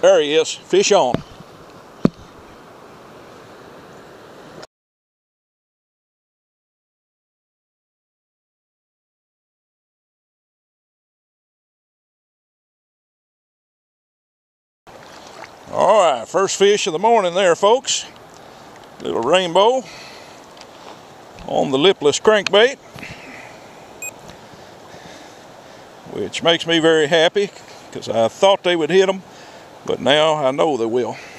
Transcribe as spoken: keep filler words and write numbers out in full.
There he is. Fish on. All right, first fish of the morning there, folks. Little rainbow on the lipless crankbait, which makes me very happy because I thought they would hit them, but now I know they will.